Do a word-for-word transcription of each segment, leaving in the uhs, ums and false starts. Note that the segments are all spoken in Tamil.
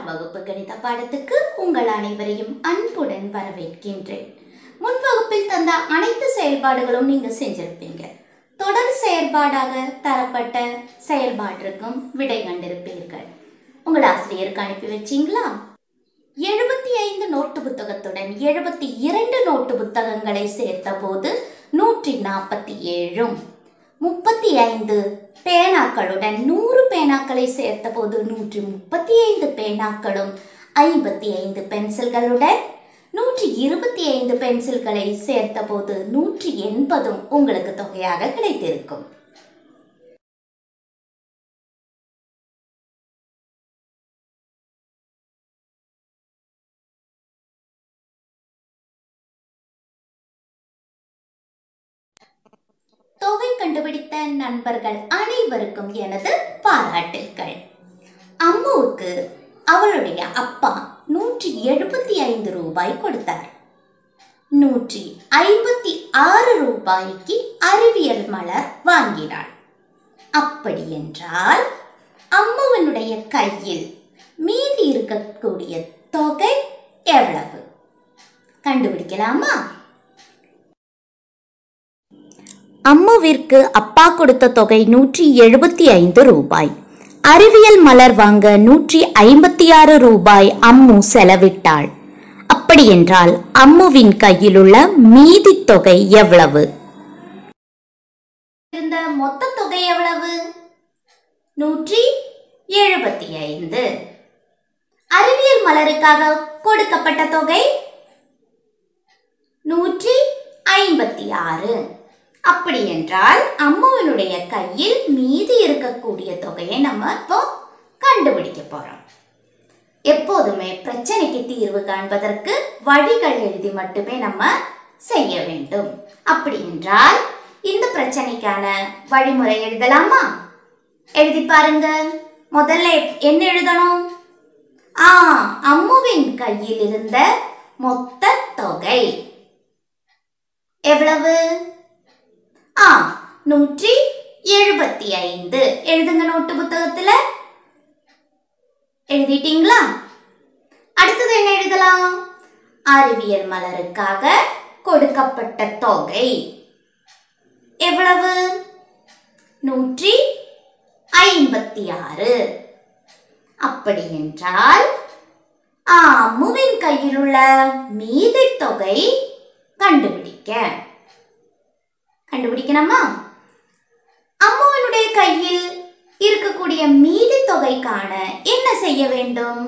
வகுப்பு கணித பாடத்துக்கு உங்கள் அனைவரையும் அன்புடன் வரவேற்கின்றேன். முன் வகுப்பில் தந்த அனைத்து செயல்பாடுகளும் நீங்க செஞ்சிருப்பீங்க. தொடர் செயல்பாடாக தரப்பட்ட செயல்பாட்டிற்கும் விடை கண்டிருப்பீர்கள். உங்கள் ஆசிரியருக்கு அனுப்பி வச்சீங்களா? எழுபத்தி ஐந்து நோட்டு புத்தகத்துடன் எழுபத்தி இரண்டு நோட்டு புத்தகங்களை சேர்த்த போது நூற்றி நாற்பத்தி ஏழும், முப்பத்தி ஐந்து பேனாக்களுடன் நூறு பேனாக்களை சேர்த்த போது நூற்றி முப்பத்தி ஐந்து பேனாக்களும், ஐம்பத்தி ஐந்து பென்சில்களுடன் நூற்றி இருபத்தி ஐந்து பென்சில்களை சேர்த்த போது நூற்றி எண்பதும் உங்களுக்கு தொகையாக கிடைத்திருக்கும். தொகை கண்டுபிடித்த நண்பர்கள் அனைவருக்கும் எனது பாராட்டுக்கள். அம்முவுக்கு அவளுடைய அப்பா நூற்றி எழுபத்தி ஐந்து ரூபாய் கொடுத்தார். நூற்றி ஐம்பத்தி ஆறு ரூபாய்க்கு அறிவியல் மலர் வாங்கினாள். அப்படி என்றால் அம்முவனுடைய கையில் மீதி இருக்கக்கூடிய தொகை எவ்வளவு கண்டுபிடிக்கலாமா? அம்முவிற்கு அப்பா கொடுத்த தொகை நூற்றி எழுபத்தி ஐந்து ரூபாய். அறிவியல் மலர் வாங்க நூற்றி ஐம்பத்தி ஆறு ரூபாய் அம்மு செலவிட்டாள். அப்படி என்றால் அம்முவின் கையில் உள்ள மீதி தொகை எவ்வளவு? இந்த மொத்த தொகை எவ்வளவு? நூற்றி எழுபத்தி ஐந்து. அறிவியல் மலருக்காக கொடுக்கப்பட்ட தொகை நூற்றி ஐம்பத்தி ஆறு. அப்படி என்றால் அம்முவினுடைய கையில் மீதி இருக்கக்கூடிய தொகையை நம்ம இப்போ கண்டுபிடிக்க போறோம். எப்போதுமே பிரச்சனைக்கு தீர்வு காண்பதற்கு வழிகள் எழுதி மட்டுமே நம்ம செய்ய வேண்டும். அப்படி என்றால் இந்த பிரச்சனைக்கான வழிமுறை எழுதலாமா? எழுதி பாருங்க. முதல்ல என்ன எழுதணும்? ஆ அம்முவின் கையில் இருந்த மொத்த தொகை எவ்வளவு? ஆ நூற்றி எழுபத்தி ஐந்து. எழுதுங்க நோட்டு புத்தகத்துல. எழுதிட்டீங்களா? அடுத்தது என்ன எழுதலாம்? அறிவியல் மலருக்காக கொடுக்கப்பட்ட தொகை எவ்வளவு? நூற்றி ஐம்பத்தி ஆறு. அப்படி என்றால் அம்முவின் கையில் உள்ள மீதி தொகை கண்டுபிடிக்க கண்டுபிடிக்கணுமா? அம்முவனுடைய கையில் இருக்கக்கூடிய மீதி தொகைக்கான என்ன செய்ய வேண்டும்?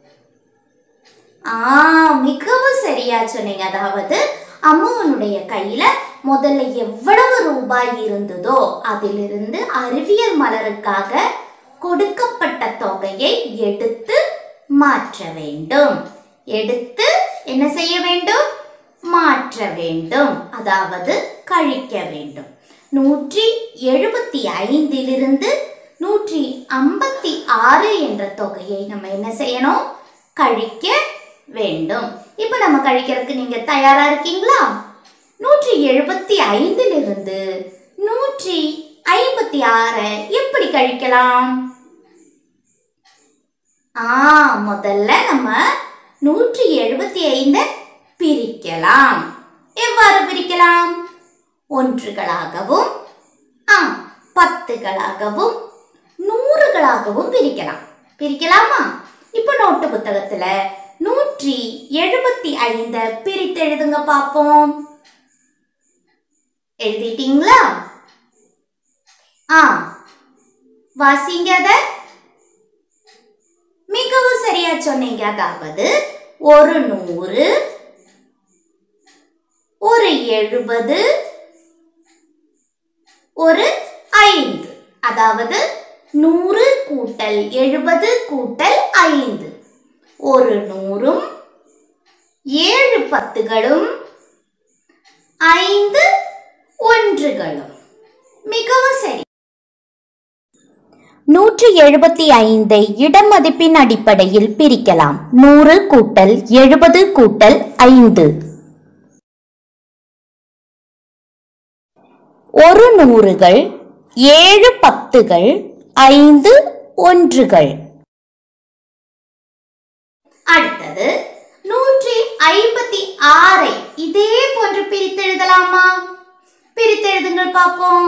ஆ மிகவும் சரியா சொன்னீங்க. அதாவது அம்முவனுடைய கையில முதல்ல எவ்வளவு ரூபாய் இருந்ததோ அதிலிருந்து அறிவியல் மலருக்காக கொடுக்கப்பட்ட தொகையை எடுத்து மாற்ற வேண்டும். எடுத்து என்ன செய்ய வேண்டும்? மாற்ற வேண்டும். அதாவது கழிக்க வேண்டும். நூற்றி எழுபத்தி ஐந்திலிருந்து நூற்றி ஐம்பத்தி ஆறு என்ற தொகையை நம்ம என்ன செய்யணும்? கழிக்க வேண்டும். இப்ப நம்ம கழிக்கிறதுக்கு நீங்க தயாரா இருக்கீங்களா? நூற்றி எழுபத்தி ஐந்திலிருந்து நூற்றி ஐம்பத்தி ஆறு எப்படி கழிக்கலாம்? ஆ முதல்ல நம்ம நூற்றி எழுபத்தி ஐந்து பிரிக்கலாம். எவ்வாறு பிரிக்கலாம்? ஒன்றுகளாகவும் ஆ பத்துகளாகவும் நூறுகளாகவும் பிரிக்கலாம். பிரிக்கலாமா? இப்ப நோட்டு புத்தகத்துல நூற்றி எழுபத்தி ஐந்து பிரித்து எழுதுங்க பாப்போம். எழுதிட்டீங்களா? ஆ வாசிங்க. அத மிகவும் சரியா சொன்னீங்க. அதாவது ஒரு நூறு, ஒரு எழுபது, ஒரு ஐந்து. அதாவது நூறு கூட்டல் எழுபது கூட்டல் ஐந்து. ஒரு நூறும் ஏழு பத்துகளும் ஐந்து ஒன்றுகளும். மிகவும் சரி. நூற்றி எழுபத்தி ஐந்தை இடமதிப்பின் அடிப்படையில் பிரிக்கலாம். நூறு கூட்டல் எழுபது கூட்டல் ஐந்து. ஒரு நூறுகள், ஏழு பத்துகள், ஐந்து ஒன்றுகள். அடுத்தது நூற்றி ஐம்பத்தி ஆறை இதே போன்று பிரித்தெழுதலாமா? பிரித்தெழுதுங்கள் பார்ப்போம்.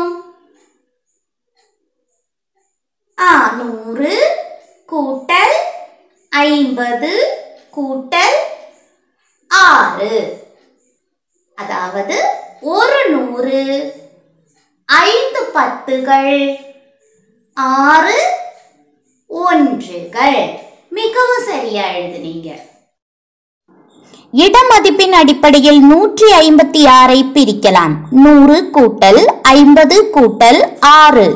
ஆ நூறு கூட்டல் ஐம்பது கூட்டல் ஆறு, அதாவது ஒரு நூறு, ஐந்து பத்துகள், ஆறு ஒன்றுகள். மிகவும் சரியா எழுதுனீங்க. இடமதிப்பின் அடிப்படையில் நூற்றி ஐம்பத்தி ஆறை பிரிக்கலாம். நூறு கூட்டல் ஐம்பது கூட்டல் ஆறு.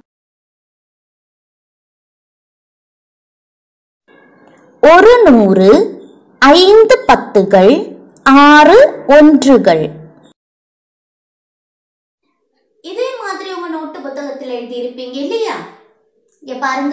ஒரு நூறு, ஐந்து பத்துகள், ஆறு ஒன்றுகள். இதே மாதிரி உங்க நோட்டு புத்தகத்தில் எழுதி இருப்பீங்க இல்லையா? இங்க பாருங்க,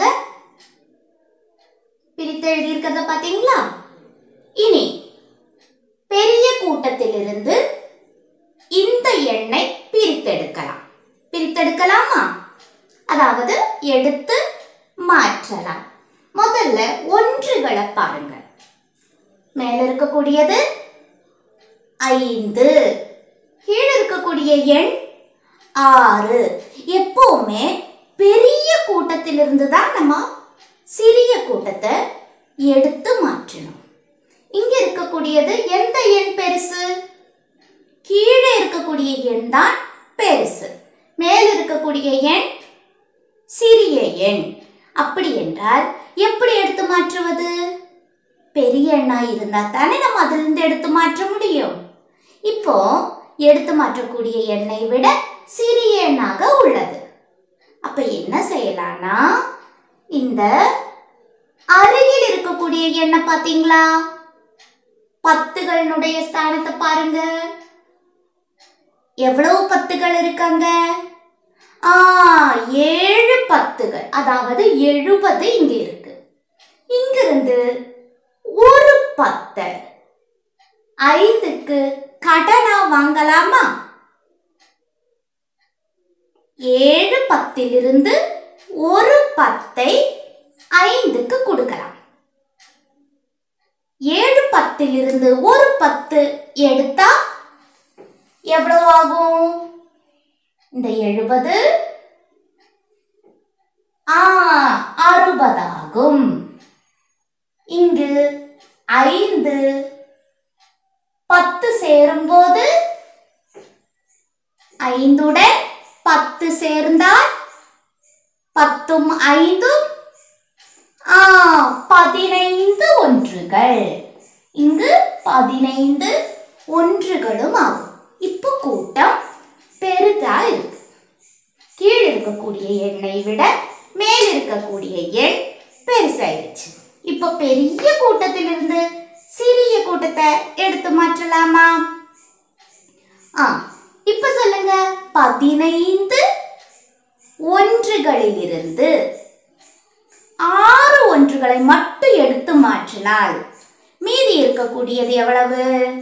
பிரித்து எழுதி இருக்கிறத பாத்தீங்களா? இனி பெரிய கூட்டத்திலிருந்து இந்த எண்ணை பிரித்தெடுக்கலாம். பிரித்தெடுக்கலாமா? அதாவது எடுத்து மாற்றலாம். முதல்ல ஒன்றுகளை பாருங்க. மேல இருக்கக்கூடியது ஐந்து, கீழே இருக்கக்கூடிய எண் ஆறு. எப்பவுமே பெரிய கூட்டத்திலிருந்து தான் நம்ம சிறிய கூட்டத்தை எடுத்து மாற்றணும். இங்க இருக்கக்கூடியது எந்த எண் பெருசு? கீழே இருக்கக்கூடிய எண் தான் பெருசு, மேல இருக்கக்கூடிய எண் சிறிய எண். அப்படி என்றால் எப்படி எடுத்து மாற்றுவது? பெரிய எண்ணா இருந்தா தானே நம்ம அதிலிருந்து எடுத்து மாற்ற முடியும். இப்போ எடுத்து மாற்றக்கூடிய எண்ணை விட சிறிய எண்ணாக உள்ளது. அப்ப என்ன செய்யலாம்னா, இந்த அருகில் இருக்கக்கூடிய எண்ணை பாத்தீங்களா? பத்துகளுடைய ஸ்தானத்தை பாருங்க. எவ்வளவு பத்துகள் இருக்காங்க? ஆ ஏழு பத்துகள், அதாவது எழுபது இங்க இருக்கு. இங்கிருந்து ஒரு பத்தை ஐந்துக்கு கடனா வாங்கலாமா? ஏழு பத்திலிருந்து ஒரு பத்தை ஐந்துக்கு கொடுக்கலாம். ஏழு பத்திலிருந்து ஒரு பத்து எடுத்தா எவ்வளவு ஆகும்? இந்த எழுபது ஆ அறுபது ஆகும். இங்கு ஐந்து பத்து சேரும் போது ஐந்துடன் பத்து சேர்ந்தால் பத்தும் ஐந்தும் ஆ பதினைந்து ஒன்றுகள். இங்கு பதினைந்து ஒன்றுகளும் ஆகும். இப்போ கூட்டம் பெருதா இருக்கு. கீழே இருக்கக்கூடிய எண்ணை விட மேல் இருக்கக்கூடிய எண் பெருசாயிருச்சு. இப்போ பெரிய கூட்டத்திலிருந்து சிறிய கூட்டத்தை எடுத்து மாற்றலாமா? ஆ இப்ப சொல்லுங்க, பதினைந்து ஒன்றுகளிலிருந்து ஆறு ஒன்றுகளை மட்டும் எடுத்து மாற்றினால் மீதி இருக்கக்கூடியது எவ்வளவு?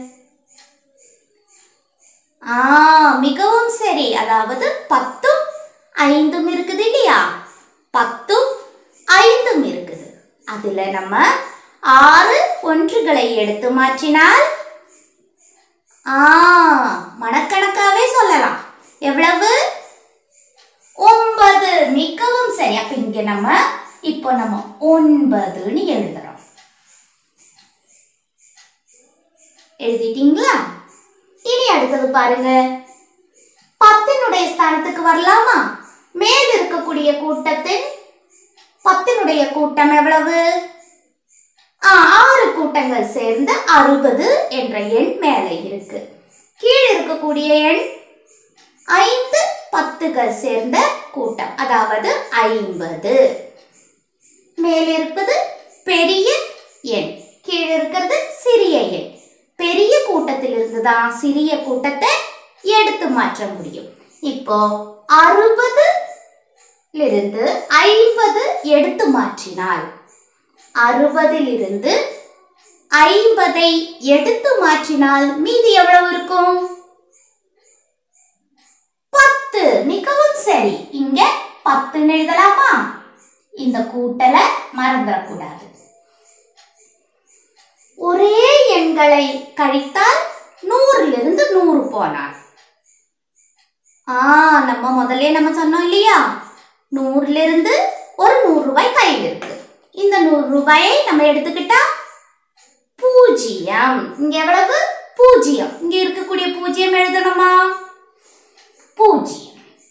ஆ மிகவும் சரி, அதாவது பத்தும் ஐந்தும் இருக்குது இல்லையா? பத்தும் ஐந்தும் இருக்குது. அதுல நம்ம ஆறு ஒன்றுகளை எடுத்து மாற்றினால் ஆ மணக்கணக்காவே சொல்லலாம். எவ்வளவு? ஒன்பது. மிகவும் சரி. அப்ப இங்க நம்ம இப்போ நம்ம ஒன்பதுன்னு எழுதுறோம். எழுதிட்டீங்களா? இனி அடுத்தது பாருங்க, பத்தினுடைய ஸ்தானத்துக்கு வரலாமா? மேல் இருக்கக்கூடிய கூட்டத்தின் பத்தினுடைய கூட்டம் எவ்வளவு? ஆறு கூட்டங்கள் சேர்ந்து அறுபது என்ற எண் மேலே இருக்கு. கீழே இருக்கக்கூடிய எண் ஐந்து பத்துகள் சேர்ந்த கூட்டம், அதாவது ஐம்பது. மேலே இருப்பது பெரிய எண், கீழே இருக்கிறது சிறிய எண். பெரிய கூட்டத்திலிருந்து தான் சிறிய கூட்டத்தை எடுத்து மாற்ற முடியும். இப்போ அறுபது இருந்து ஐம்பது எடுத்து மாற்றினால் அறுபதில் இருந்து ஐம்பதை எடுத்து மாற்றினால் மீதி எவ்வளவு இருக்கும்? பத்து. மிகவும் சரி. இங்க பத்துன்னு எழுதலாமா? இந்த கூட்டலை மறந்துடக்கூடாது. ஒரே எண்களை கழித்தால் நூறிலிருந்து நூறு போனார். ஆ நம்ம முதல்ல நம்ம சொன்னோம் இல்லையா, நூறுல இருந்து ஒரு நூறு ரூபாய் கையில் இருக்கு. இந்த நூறு ரூபாயை நம்ம எடுத்துக்கிட்டா பூஜ்ஜியம். இங்க எவ்வளவு? பூஜ்ஜியம். இங்க இருக்கக்கூடிய பூஜ்ஜியம் எழுதணுமா? பூஜ்ஜியம்.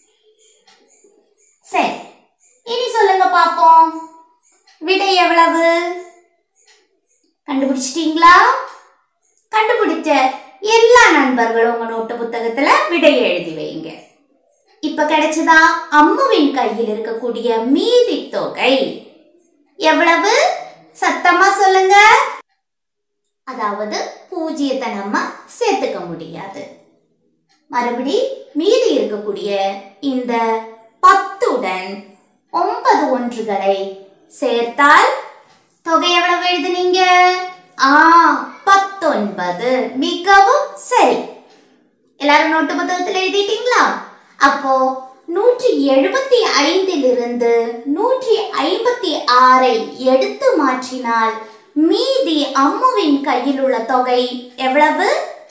சரி, இனி சொல்லுங்க பாப்போம், விடை எவ்வளவு? கண்டுபிடிச்சிட்டீங்களா? கண்டுபிடிச்ச எல்லா நண்பர்களும் உங்க நோட்டு புத்தகத்துல விடையை எழுதி வைங்க. இப்ப கிடைச்சதா? அம்முவின் கையில் இருக்கக்கூடிய மீதி தொகை எவ்வளவு? சத்தமா சொல்லுங்க. அதாவது பூஜ்ஜியத்தை நம்ம சேர்த்துக்க முடியாது. மறுபடி மீதி இருக்கக்கூடிய இந்த பத்துடன் ஒன்பது ஒன்றுகளை சேர்த்தால் தொகை எவ்வளவு எழுதுனீங்க? ஆ பத்தொன்பது. மிகவும் சரி. எல்லாரும் நோட்டு புத்தகத்தில் எழுதிட்டீங்களா? அப்போ நூற்றி எழுபத்தி ஐந்தில் இருந்து நூற்றி ஐம்பத்தி ஆறை எடுத்து மாற்றினால் மீதி அம்முவின் கையில் உள்ள தொகை எவ்வளவு?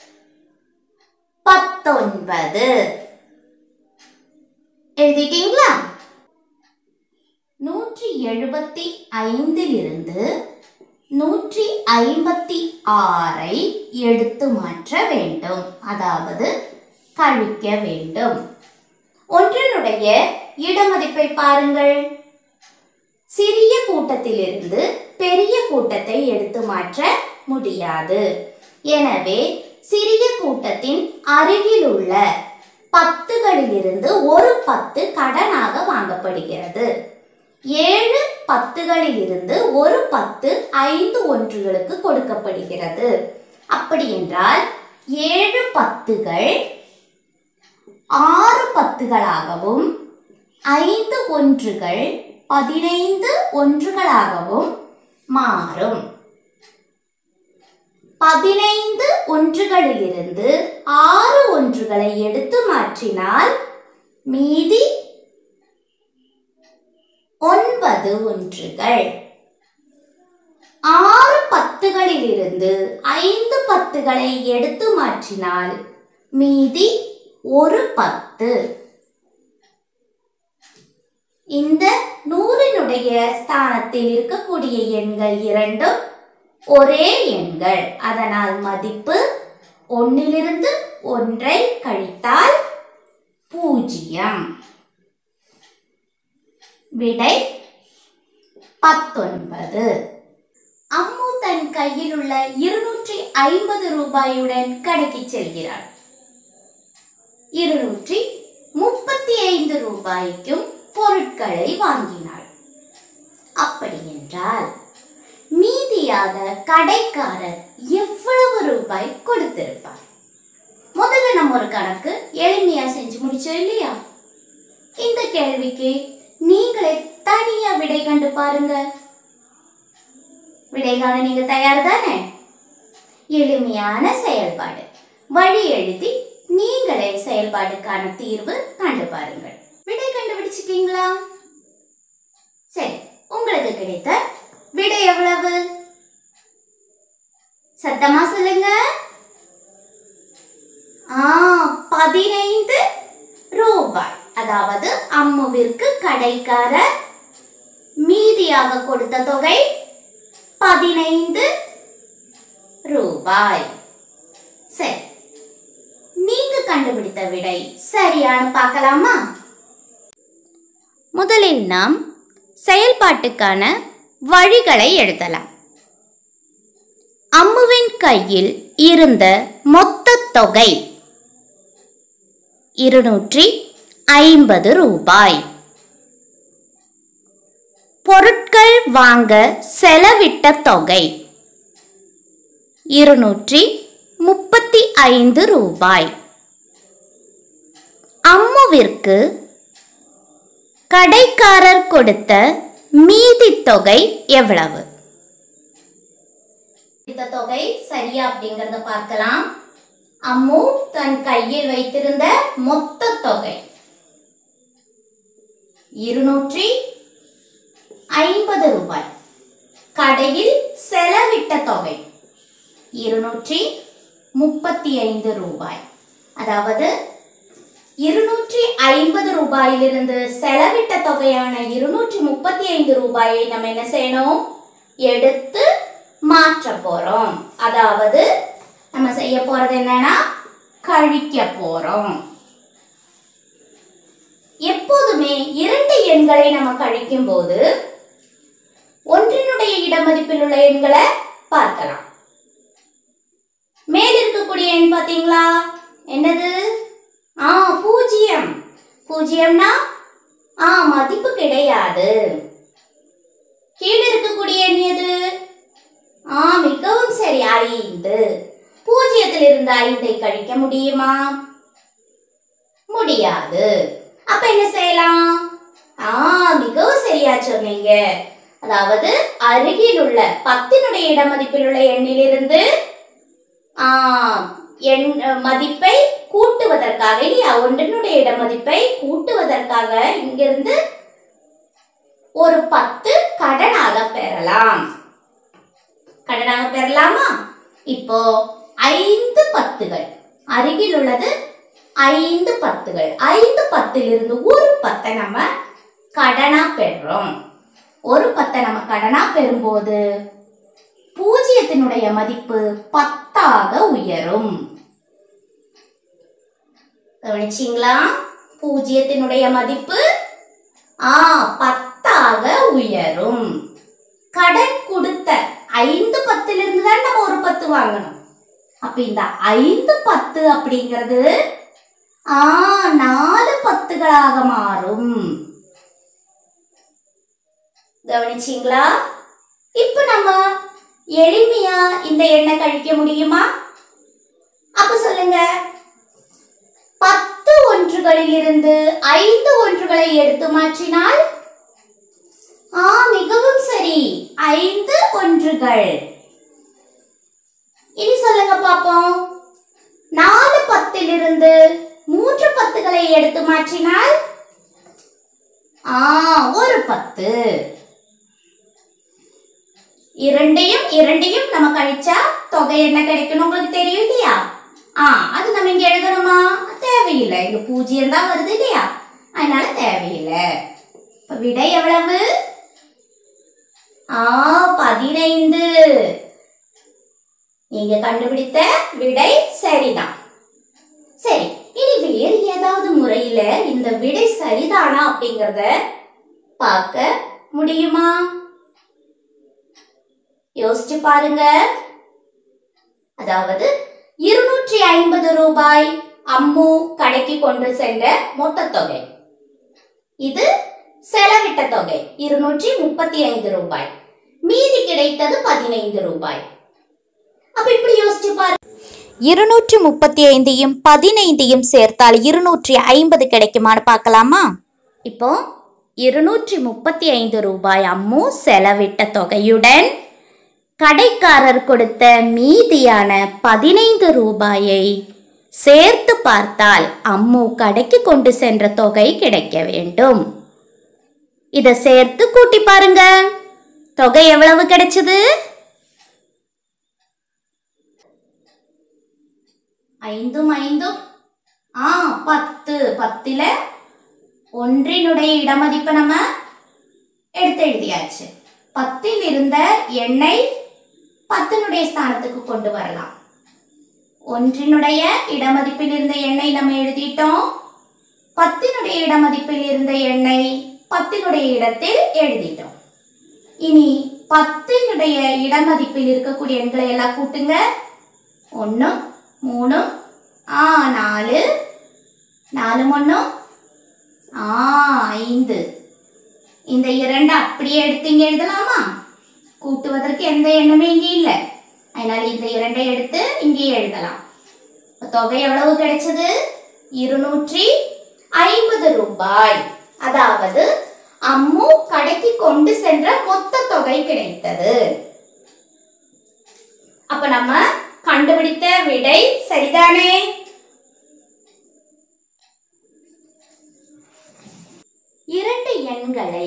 பத்தொன்பது. எழுதிட்டீங்களா? நூற்றி எழுபத்தி ஐந்தில் இருந்து நூற்றி ஐம்பத்தி ஆறை எடுத்து மாற்ற வேண்டும், அதாவது கழிக்க வேண்டும். ஒன்றினுடைய இடமதிப்பை பாருங்கள். சிறிய கூட்டத்திலிருந்து பெரிய கூட்டத்தை எடுத்து மாற்ற முடியாது. எனவே சிறிய கூட்டத்தின் அருகில் உள்ள பத்துகளிலிருந்து ஒரு பத்து கடனாக வாங்கப்படுகிறது. ஏழு பத்துகளில் இருந்து ஒரு பத்து ஐந்து ஒன்றுகளுக்கு கொடுக்கப்படுகிறது. அப்படி என்றால் ஏழு பத்துகள் ஆறு பத்துகளாகவும் ஐந்து ஒன்றுகள் பதினைந்து ஒன்றுகளாகவும் மாறும். பதினைந்து ஒன்றுகளிலிருந்து ஆறு ஒன்றுகளை எடுத்து மாற்றினால் மீதி ஒன்பது ஒன்றுகள். ஆறு பத்துகளில் இருந்து ஐந்து பத்துகளை எடுத்து மாற்றினால் மீதி ஒரு பத்து. இந்த நூறினுடைய ஸ்தானத்தில் இருக்கக்கூடிய எண்கள் இரண்டும் ஒரே எண்கள். அதனால் மதிப்பு ஒன்னிலிருந்து ஒன்றை கழித்தால் பூஜ்ஜியம். விடை பத்தொன்பது. அம்மு தன் கையில் உள்ள இருநூற்றி ஐம்பது ரூபாயுடன் கடைக்கு செல்கிறாள். இருநூற்றி முப்பத்தி ஐந்து ரூபாய்க்கும் பொருட்களை வாங்கினாள். அப்படி என்றால் மீதியாக கடைக்காரர் எவ்வளவு ரூபாய் கொடுத்திருப்பார்? முதல்ல நம்ம ஒரு கணக்கு எளிமையா செஞ்சு முடிச்சோம் இல்லையா? இந்த கேள்விக்கு நீங்களே தனியா விடை கண்டு பாருங்க. விடை காண நீங்க தயார் தானே? எளிமையான செயல்பாடு வழி எழுதி நீங்களே செயல்பாடுக்கான தீர்வு கண்டு பாருங்கள். விடை கண்டுபிடிச்சிட்டீங்களா? சரி, உங்களுக்கு கிடைத்த விடை எவ்வளவு? சத்தமா சொல்லுங்க. ஆ பதினைந்து ரூபாய். அதாவது அம்முவிற்கு கடைக்காரர் மீதியாக கொடுத்த தொகை பதினைந்து ரூபாய். சரி, நீங்க கண்டுபிடித்த விடை சரியானு பார்க்கலாமா? முதலில் நாம் செயல்பாட்டுக்கான வழிகளை எழுதலாம். அம்முவின் கையில் இருந்த மொத்த தொகை இருநூற்றி ஐம்பது ரூபாய். பொருட்கள் வாங்க செலவிட்ட தொகை இருநூற்றி முப்பத்தி ஐந்து ரூபாய். அம்முவிற்கு கடைக்காரர் கொடுத்த மீதி தொகை எவ்வளவு? இந்த தொகை சரியா அப்படிங்கறத பார்க்கலாம். அம்மு தன் கையில் வைத்திருந்த மொத்த தொகை இருநூற்றி ஐம்பது ரூபாய். கடையில் செலவிட்ட தொகை இருநூற்றி முப்பத்தி ஐந்து ரூபாய். அதாவது இருநூற்றி ஐம்பது ரூபாயிலிருந்து செலவிட்ட தொகையான இருநூற்றி முப்பத்தி ஐந்து ரூபாயை நம்ம என்ன செய்யணும், எடுத்து மாற்ற போறோம். அதாவது நம்ம செய்ய போறது என்னன்னா கழிக்க போறோம். எப்போதுமே இரண்டு எண்களை நம்ம கழிக்கும் போது ஒன்றினுடைய இடமதிப்பில் உள்ள எண்களை பார்க்கலாம். மேல் இருக்கக்கூடிய எண் பாத்தீங்களா, என்னது? ஆ பூஜ்ஜியம். பூஜ்ஜியம்னா ஆ மதிப்பு கிடையாது. கீழே இருக்கக்கூடிய எண் எது? ஆ மிகவும் சரி, ஐந்து. பூஜ்ஜியத்தில் இருந்து ஐந்தை கழிக்க முடியுமா? முடியாது. அப்ப என்ன செய்யலாம்? ஆ மிகவும் சரியா சொன்னீங்க. அதாவது அருகில் உள்ள பத்தினுடைய இடமதிப்பில் உள்ள எண்ணிலிருந்து ஆ எண் மதிப்பை கூட்டுவதற்காக, இல்லையா, ஒன்றினுடைய இடமதிப்பை கூட்டுவதற்காக இங்கிருந்து ஒரு பத்து கடனாக பெறலாம். கடனாக பெறலாமா? இப்போ ஐந்து பத்துகள் அருகில் உள்ளது. ஐந்து பத்துகள், ஐந்து பத்திலிருந்து ஒரு பத்தை நம்ம கடனா பெறுறோம். ஒரு பத்தை நம்ம கடனா பெறும்போது பூஜ்ஜியத்தினுடைய மதிப்பு பத்தாக உயரும். கவனிச்சீங்களா? பூஜ்ஜியத்தினுடைய மதிப்பு ஆ பத்தாக உயரும். கடன் கொடுத்த ஐந்து பத்திலிருந்து தான் நம்ம ஒரு பத்து வாங்கணும். அப்ப இந்த ஐந்து பத்து அப்படிங்கிறது ஆ நாலு பத்துகளாக மாறும். கவனிச்சீங்களா? இப்ப நம்ம எளிமையா இந்த எண்ணை கழிக்க முடியுமா? அப்ப சொல்லுங்க. பத்து ஒன்றுகளில் இருந்து ஐந்து ஒன்றுகளை எடுத்து மாற்றினால் ஆ மிகவும் சரி, ஐந்து ஒன்றுகள். இனி சொல்லுங்க பாப்போம். நாலு பத்திலிருந்து மூன்று பத்துகளை எடுத்து மாற்றினால் ஆ ஒரு பத்து. இரண்டையும் இரண்டையும் நம்ம கழிச்சா தொகை என்ன கிடைக்கணும் உங்களுக்கு தெரியும் இல்லையா? ஆ அது நம்ம இங்க எழுதணுமா? தேவையில்லை. இங்க பூஜ்ஜியம் தான் வருது இல்லையா, அதனால தேவையில்லை. இப்ப விடை எவ்வளவு? ஆ பதினைந்து. நீங்க கண்டுபிடித்த விடை சரிதான். சரி, இனி வேறு ஏதாவது முறையில இந்த விடை சரிதானா அப்படிங்கறத பார்க்க முடியுமா? யோசிச்சு பாருங்க. அதாவது இருநூற்றி ஐம்பது ரூபாய் அம்மு கடைக்கு கொண்டு சென்ற மொத்த தொகை. இது செலவிட்ட தொகை இருநூற்றி முப்பத்தி ஐந்து ரூபாய். மீதி கிடைத்தது பதினைந்து ரூபாய். அப்ப இப்படி யோசிச்சு பாருங்க. இருநூற்றி முப்பத்தி ஐந்தையும் பதினைந்தையும் சேர்த்தால் இருநூற்றி ஐம்பது கிடைக்குமான்னு பார்க்கலாமா? இப்போ இருநூற்றி முப்பத்தி ஐந்து ரூபாய் அம்மு செலவிட்ட தொகையுடன் கடைக்காரர் கொடுத்த மீதியான பதினைந்து ரூபாயை சேர்த்து பார்த்தால் அம்மு கடைக்கு கொண்டு சென்ற தொகை கிடைக்க வேண்டும். இதை சேர்த்து கூட்டி பாருங்க. தொகை எவ்வளவு கிடைச்சது? ஐந்தும் ஐந்தும் ஆ பத்து. பத்துல ஒன்றினுடைய இடமதிப்பை நம்ம எடுத்து எழுதியாச்சு. பத்தில் இருந்த எண்ணை பத்தினுடைய ஸ்தானத்துக்கு கொண்டு வரலாம். ஒன்றினுடைய இடமதிப்பில் இருந்த எண்ணை நம்ம எழுதிட்டோம். பத்தினுடைய இடமதிப்பில் இருந்த எண்ணை பத்தினுடைய இடத்தில் எழுதிட்டோம். இனி பத்தினுடைய இடமதிப்பில் இருக்கக்கூடிய எண்களை எல்லாம் கூட்டுங்க. ஒன்று மூணு ஆ நாலு, நாலு ஒன்று ஆ ஐந்து. இந்த இரண்டு அப்படியே எடுத்து இங்க எழுதலாமா? கூட்டுவதற்கு எந்த எண்ணுமே இங்கே இல்லை, அதனால இந்த இரண்டை எடுத்து இங்கே எழுதலாம். தொகை எவ்வளவு கிடைச்சது? இருநூற்றி ஐம்பது ரூபாய். அதாவது அம்மு கடைக்கு கொண்டு சென்ற மொத்த தொகை கிடைத்தது. அப்ப நம்ம கண்டுபிடித்த விடை சரிதானே? இரண்டு எண்களை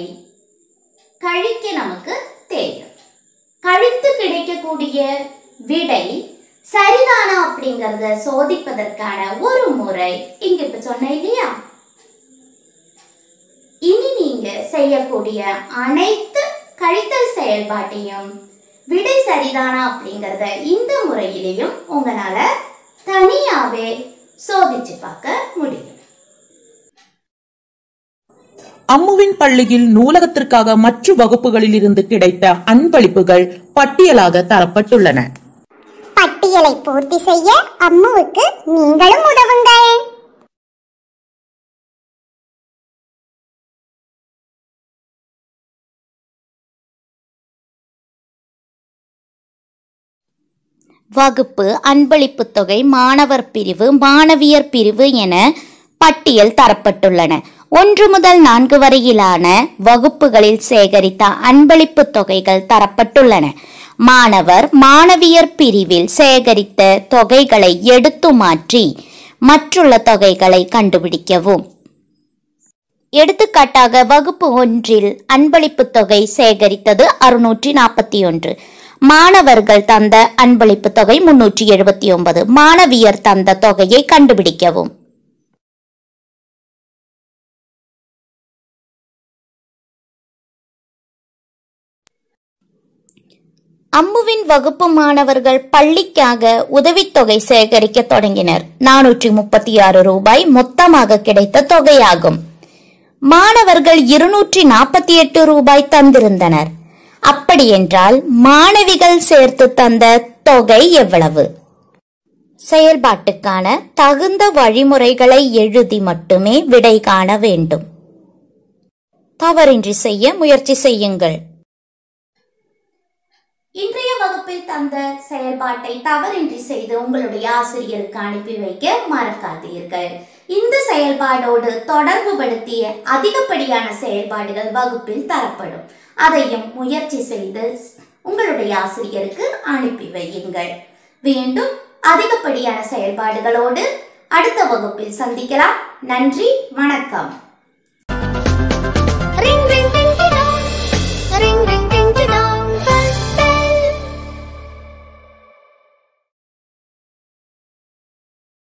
கழிக்க நமக்கு தெரியும். கழித்து கிடைக்கக்கூடிய விடை சரிதானா அப்படிங்கறத சோதிப்பதற்கான ஒரு முறை இங்க இப்ப சொன்ன இல்லையா? இனி நீங்க செய்யக்கூடிய அனைத்து கழித்தல் செயல்பாட்டையும் விடை சரிதானா அப்படிங்கறத இந்த முறையிலையும் உங்களால தனியாவே சோதிச்சு பார்க்க முடியும். அம்முவின் பள்ளியில் நூலகத்திற்காக மற்ற வகுப்புகளில் இருந்து கிடைத்த அன்பளிப்புகள் பட்டியலாக தரப்பட்டுள்ளன. பட்டியலை பூர்த்தி செய்ய அம்முவுக்கு நீங்களும் உதவுங்கள். வகுப்பு, அன்பளிப்பு தொகை, மாணவர் பிரிவு, மாணவியர் பிரிவு என பட்டியல் தரப்பட்டுள்ளன. ஒன்று முதல் நான்கு வரையிலான வகுப்புகளில் சேகரித்த அன்பளிப்பு தொகைகள் தரப்பட்டுள்ளன. மாணவர் மாணவியர் பிரிவில் சேகரித்த தொகைகளை எடுத்து மாற்றி மற்றுள்ள தொகைகளை கண்டுபிடிக்கவும். எடுத்துக்காட்டாக வகுப்பு ஒன்றில் அன்பளிப்பு தொகை சேகரித்தது அறுநூற்றி நாற்பத்தி ஒன்று. மாணவர்கள் தந்த அன்பளிப்பு தொகை முன்னூற்றி எழுபத்தி ஒன்பது. மாணவியர் தந்த தொகையை கண்டுபிடிக்கவும். அம்முவின் வகுப்பு மாணவர்கள் பள்ளிக்காக உதவித்தொகை சேகரிக்க தொடங்கினர். நானூற்றி முப்பத்தி ஆறு ரூபாய் மொத்தமாக கிடைத்த தொகையாகும். மாணவர்கள் இருநூற்றி நாற்பத்தி எட்டு ரூபாய் தந்திருந்தனர். அப்படியென்றால் மாணவிகள் சேர்த்து தந்த தொகை எவ்வளவு? செயல்பாட்டுக்கான தகுந்த வழிமுறைகளை எழுதி மட்டுமே விடை காண வேண்டும். தவறின்றி செய்ய முயற்சி செய்யுங்கள். இன்றைய வகுப்பில் தந்த செயல்பாட்டை தவறின்றி செய்து உங்களுடைய ஆசிரியருக்கு அனுப்பி வைக்க மறக்காதீர்கள். இந்த செயல்பாடோடு தொடர்பு படுத்திய அதிகப்படியான செயல்பாடுகள் வகுப்பில் தரப்படும். அதையும் முயற்சி செய்து உங்களுடைய ஆசிரியருக்கு அனுப்பி வையுங்கள். மீண்டும் அதிகப்படியான செயல்பாடுகளோடு அடுத்த வகுப்பில் சந்திக்கலாம். நன்றி, வணக்கம்.